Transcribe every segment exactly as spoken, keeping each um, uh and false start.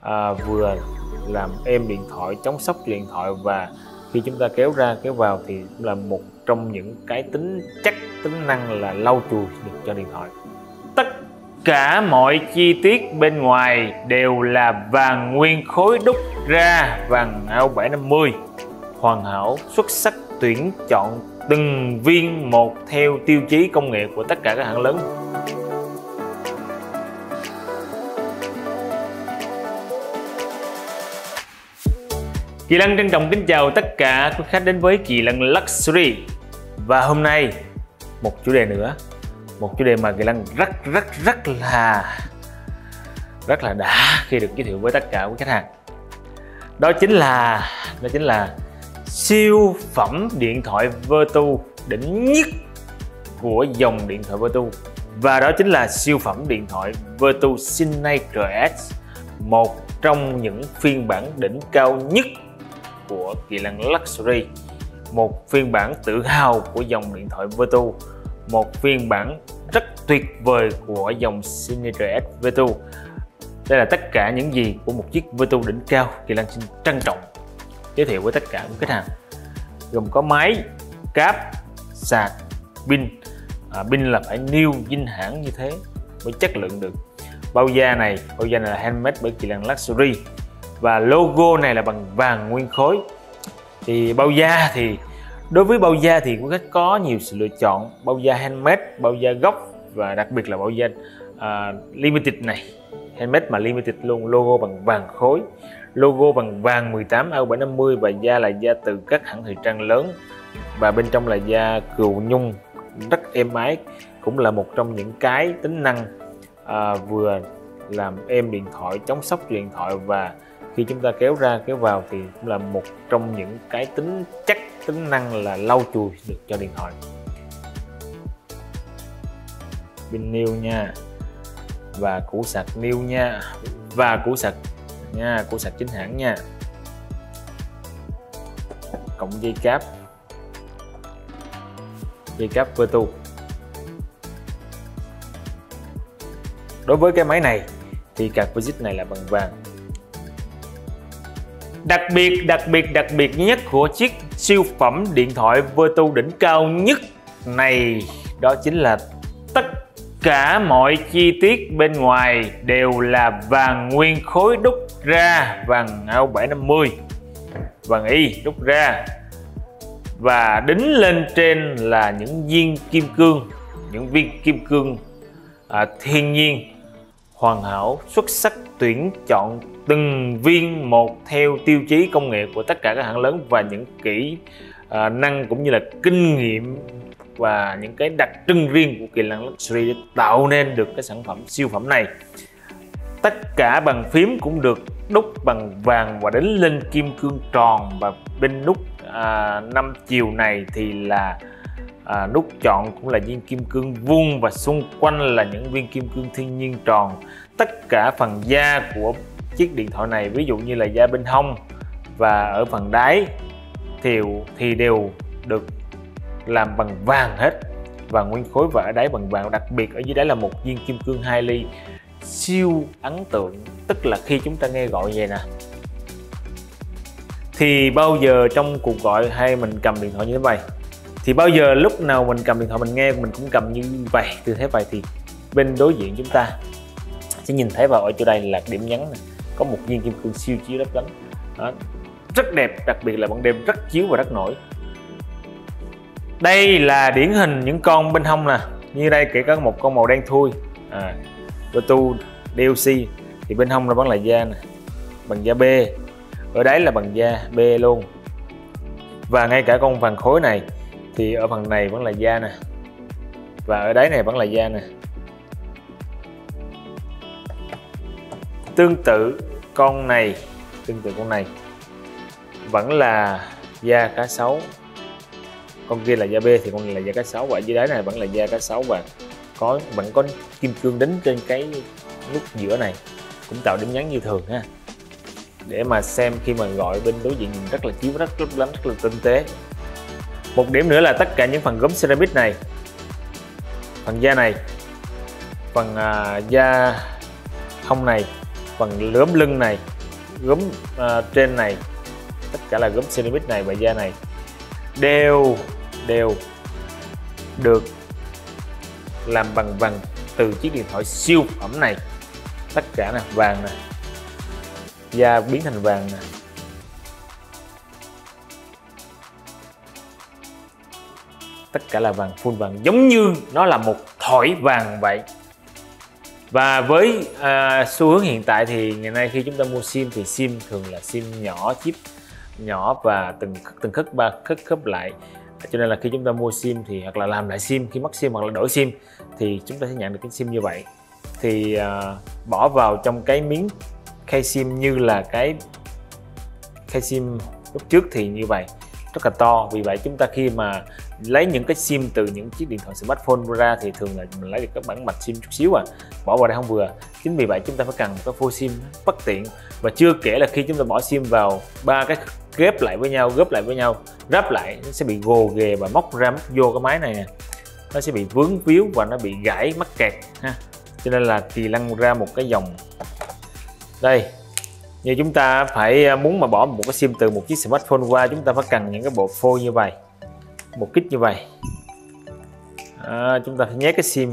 à, vừa làm êm điện thoại, chống sốc cho điện thoại, và khi chúng ta kéo ra kéo vào thì cũng là một trong những cái tính chắc, tính năng là lau chùi được cho điện thoại. Tất cả mọi chi tiết bên ngoài đều là vàng nguyên khối đúc ra, vàng ao bảy năm mươi, hoàn hảo, xuất sắc, tuyển chọn từng viên một theo tiêu chí công nghệ của tất cả các hãng lớn. Kỳ Lân trân trọng kính chào tất cả quý khách đến với Kỳ Lân Luxury. Và hôm nay một chủ đề nữa, một chủ đề mà Kỳ Lân rất rất rất là rất là đã khi được giới thiệu với tất cả quý khách hàng. Đó chính là đó chính là siêu phẩm điện thoại Vertu đỉnh nhất của dòng điện thoại Vertu, và đó chính là siêu phẩm điện thoại Vertu Signature S, một trong những phiên bản đỉnh cao nhất của Kỳ Lân Luxury, một phiên bản tự hào của dòng điện thoại Vertu, một phiên bản rất tuyệt vời của dòng Signature S Vertu. Đây là tất cả những gì của một chiếc Vertu đỉnh cao. Kỳ Lân xin trân trọng giới thiệu với tất cả các khách hàng, gồm có máy, cáp, sạc, pin. À, pin là phải new dinh hãng như thế mới chất lượng được. Bao da này, bao da này là handmade bởi Kỳ Lân Luxury, và logo này là bằng vàng nguyên khối. Thì bao da thì đối với bao da thì quý khách có nhiều sự lựa chọn: bao da handmade, bao da gốc, và đặc biệt là bao da uh, limited này, handmade mà limited luôn, logo bằng vàng khối, logo bằng vàng mười tám A bảy năm mươi, và da là da từ các hãng thời trang lớn, và bên trong là da cừu nhung rất êm ái, cũng là một trong những cái tính năng uh, vừa làm êm điện thoại, chống sốc cho điện thoại, và khi chúng ta kéo ra kéo vào thì cũng là một trong những cái tính chắc, tính năng là lau chùi được cho điện thoại. Pin new nha, và củ sạc new nha, và củ sạc nha, củ sạc chính hãng nha, cộng dây cáp, dây cáp Vertu. Đối với cái máy này thì card visit này là bằng vàng. Đặc biệt, đặc biệt, đặc biệt nhất của chiếc siêu phẩm điện thoại Vertu đỉnh cao nhất này, đó chính là tất cả mọi chi tiết bên ngoài đều là vàng nguyên khối đúc ra, vàng ao bảy năm mươi, vàng y đúc ra, và đính lên trên là những viên kim cương, những viên kim cương à, thiên nhiên, hoàn hảo, xuất sắc, tuyển chọn từng viên một theo tiêu chí công nghệ của tất cả các hãng lớn, và những kỹ uh, năng cũng như là kinh nghiệm và những cái đặc trưng riêng của Kỳ Lân Luxury để tạo nên được cái sản phẩm siêu phẩm này. Tất cả bàn phím cũng được đúc bằng vàng và đính lên kim cương tròn, và bên nút à, năm chiều này thì là à, nút chọn cũng là viên kim cương vuông, và xung quanh là những viên kim cương thiên nhiên tròn. Tất cả phần da của chiếc điện thoại này, ví dụ như là da bên hông và ở phần đáy thì, thì đều được làm bằng vàng hết, vàng nguyên khối, và ở đáy bằng vàng. Đặc biệt ở dưới đáy là một viên kim cương hai ly siêu ấn tượng. Tức là khi chúng ta nghe gọi vậy nè, thì bao giờ trong cuộc gọi hay mình cầm điện thoại như thế này, thì bao giờ lúc nào mình cầm điện thoại mình nghe mình cũng cầm như vậy, tư thế vậy, thì bên đối diện chúng ta sẽ nhìn thấy vào ở chỗ đây là điểm nhấn này, có một viên kim cương siêu chiếu lấp lánh. Đó, rất đẹp, đặc biệt là ban đêm rất chiếu và rất nổi. Đây là điển hình những con bên hông nè, như đây kể cả một con màu đen thui, à, Vertu đê lờ xê, thì bên hông nó vẫn là da nè, bằng da B, ở đáy là bằng da B luôn, và ngay cả con vàng khối này thì ở phần này vẫn là da nè, và ở đáy này vẫn là da nè. Tương tự con này, tương tự con này vẫn là da cá sấu, con kia là da B thì con này là da cá sấu, và dưới đáy này vẫn là da cá sấu, và có vẫn có kim cương đính trên cái nút giữa này, cũng tạo điểm nhấn như thường ha, để mà xem khi mà gọi bên đối diện nhìn rất là chiếu, rất lấp lánh, rất là tinh tế. Một điểm nữa là tất cả những phần gốm ceramic này, phần da này, phần à, da hông này, phần lõm lưng này gốm uh, trên này, tất cả là gốm ceramic này và da này đều đều được làm bằng vàng từ chiếc điện thoại siêu phẩm này. Tất cả nè, vàng nè, da biến thành vàng nè, tất cả là vàng, full vàng, giống như nó là một thỏi vàng vậy. Và với à, xu hướng hiện tại thì ngày nay khi chúng ta mua sim thì sim thường là sim nhỏ, chip nhỏ và từng từng khớp ba khớp khớp lại, cho nên là khi chúng ta mua sim thì hoặc là làm lại sim, khi mất sim hoặc là đổi sim thì chúng ta sẽ nhận được cái sim như vậy. Thì à, bỏ vào trong cái miếng khay sim như là cái khay sim lúc trước thì như vậy, rất là to. Vì vậy chúng ta khi mà lấy những cái sim từ những chiếc điện thoại smartphone ra thì thường là mình lấy được các bản mạch sim chút xíu à, bỏ vào đây không vừa. Chính vì vậy chúng ta phải cần một cái phôi sim bất tiện. Và chưa kể là khi chúng ta bỏ sim vào ba cái ghép lại với nhau, góp lại với nhau, ráp lại, nó sẽ bị gồ ghề và móc ra móc vô cái máy này nè, nó sẽ bị vướng víu và nó bị gãy mắc kẹt ha. Cho nên là Kỳ Lân ra một cái dòng đây, như chúng ta phải muốn mà bỏ một cái sim từ một chiếc smartphone qua, chúng ta phải cần những cái bộ phôi như vậy, một kích như vậy. À, chúng ta phải nhét cái sim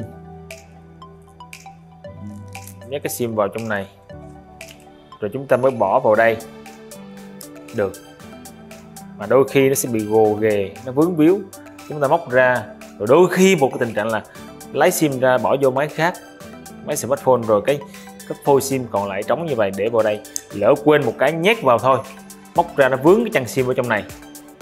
nhét cái sim vào trong này, rồi chúng ta mới bỏ vào đây được. Mà đôi khi nó sẽ bị gồ ghề, nó vướng víu, chúng ta móc ra. Rồi đôi khi một cái tình trạng là lấy sim ra bỏ vô máy khác, máy smartphone, rồi cái cái phôi sim còn lại trống như vậy để vào đây, lỡ quên một cái nhét vào thôi, móc ra nó vướng cái chân sim ở trong này.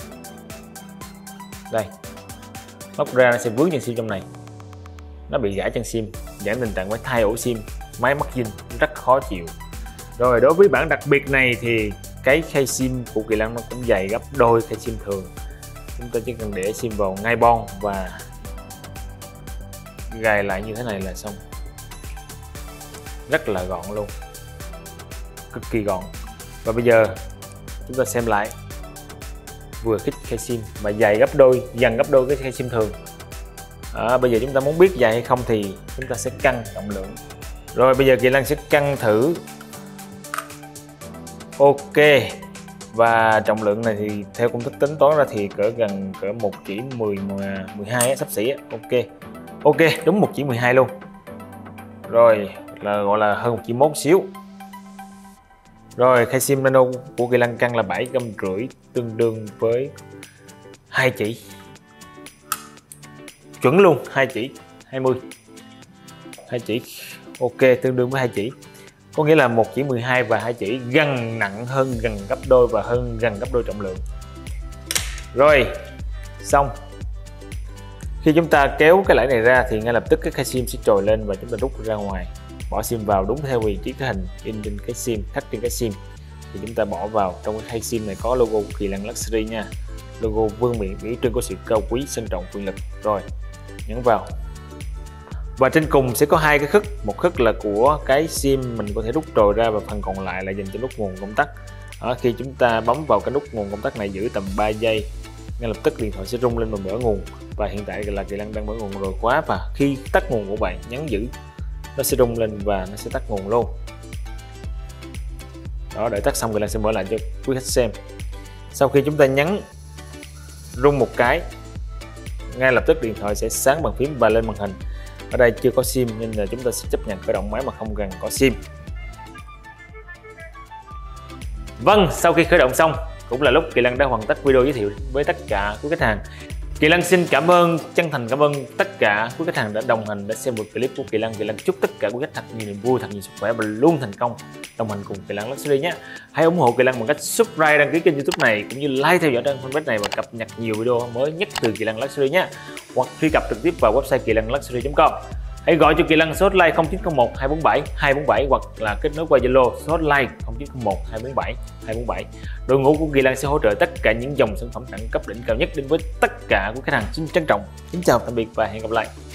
Đây, móc ra nó sẽ vướng chân sim trong này, nó bị gãy chân sim, dẫn tình trạng phải thay ổ sim, máy mất zin, rất khó chịu. Rồi đối với bản đặc biệt này thì cái khay sim của Kỳ Lân nó cũng dày gấp đôi khay sim thường. Chúng ta chỉ cần để sim vào ngay bon và gài lại như thế này là xong, rất là gọn luôn, cực kỳ gọn. Và bây giờ chúng ta xem lại, vừa khít khay sim mà dày gấp đôi, gần gấp đôi cái khay sim thường. À, bây giờ chúng ta muốn biết dày hay không thì chúng ta sẽ cân trọng lượng. Rồi bây giờ Kỳ Lân sẽ cân thử. Ok, và trọng lượng này thì theo công thức tính toán ra thì cỡ gần cỡ một chỉ mười, mười hai sắp xỉ. Ok, ok, đúng một chỉ mười hai luôn. Rồi là gọi là hơn một chỉ mốt xíu. Rồi khay sim nano của Kỳ Lân cân là bảy gam rưỡi, tương đương với hai chỉ. Chuẩn luôn, hai chỉ, hai mươi. hai chỉ. Ok, tương đương với hai chỉ. Có nghĩa là một chỉ mười hai và hai chỉ gần nặng hơn gần gấp đôi và hơn gần gấp đôi trọng lượng. Rồi, xong. Khi chúng ta kéo cái lẫy này ra thì ngay lập tức cái khay sim sẽ trồi lên và chúng ta rút ra ngoài. Bỏ sim vào đúng theo vị trí cái hình in trên cái sim, khắc trên cái sim. Thì chúng ta bỏ vào trong cái khay sim này có logo Kỳ Lân Luxury nha. Logo vương miện biểu trưng của sự cao quý, sang trọng, quyền lực. Rồi, nhấn vào. Và trên cùng sẽ có hai cái khức, một khức là của cái sim mình có thể rút trồi ra và phần còn lại là dành cho nút nguồn công tắc. Đó, khi chúng ta bấm vào cái nút nguồn công tắc này giữ tầm ba giây, ngay lập tức điện thoại sẽ rung lên và mở nguồn. Và hiện tại là Kỳ Lân đang mở nguồn rồi khóa, và khi tắt nguồn của bạn nhấn giữ, nó sẽ rung lên và nó sẽ tắt nguồn luôn. Đó, đợi tắt xong Kỳ Lân sẽ mở lại cho quý khách xem. Sau khi chúng ta nhấn rung một cái, ngay lập tức điện thoại sẽ sáng bàn phím và lên màn hình. Ở đây chưa có sim nên là chúng ta sẽ chấp nhận khởi động máy mà không cần có sim. Vâng, sau khi khởi động xong cũng là lúc Kỳ Lân đã hoàn tất video giới thiệu với tất cả quý khách hàng. Kỳ Lân xin cảm ơn, chân thành cảm ơn tất cả quý khách hàng đã đồng hành, đã xem một clip của Kỳ Lân. Kỳ Lân chúc tất cả quý khách thật nhiều niềm vui, thật nhiều sức khỏe và luôn thành công đồng hành cùng Kỳ Lân Luxury nhé. Hãy ủng hộ Kỳ Lân bằng cách subscribe, đăng ký kênh YouTube này cũng như like theo dõi trang fanpage này và cập nhật nhiều video mới nhất từ Kỳ Lân Luxury nhé. Hoặc truy cập trực tiếp vào website kỳ lân luxury chấm com. Hãy gọi cho Kỳ Lân số hotline không chín không một hai bốn bảy hai bốn bảy hoặc là kết nối qua Zalo số hotline không chín không một hai bốn bảy hai bốn bảy. Đội ngũ của Kỳ Lân sẽ hỗ trợ tất cả những dòng sản phẩm đẳng cấp đỉnh cao nhất đến với tất cả của khách hàng. Xin trân trọng, xin chào tạm biệt và hẹn gặp lại.